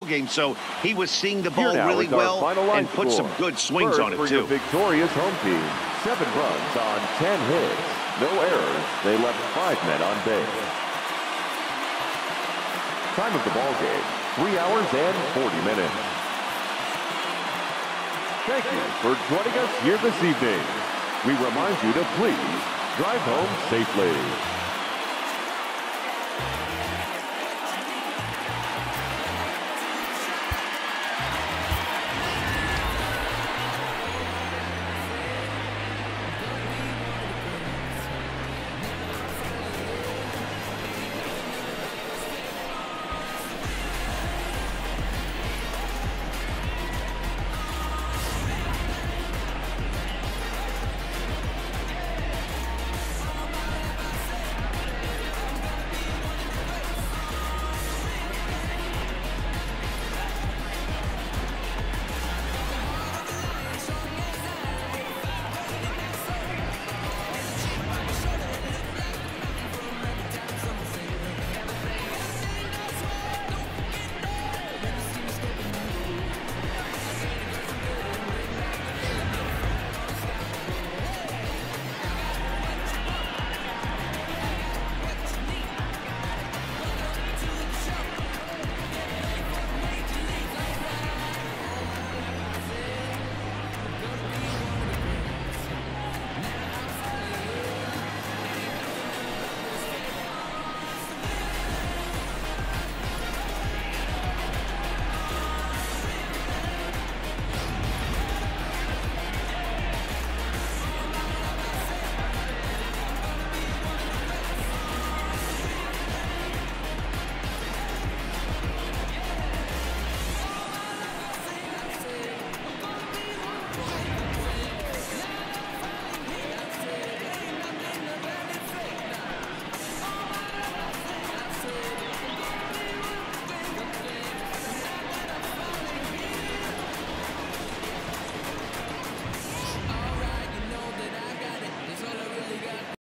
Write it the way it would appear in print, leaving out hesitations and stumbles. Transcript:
game, so he was seeing the ball Here now really is our well final line and put score. some good swings First on it, for too. your victorious home team, 7 runs on 10 hits. No errors. They left 5 men on base. Time of the ball game, 3 hours and 40 minutes. Thank you for joining us here this evening. We remind you to please drive home safely.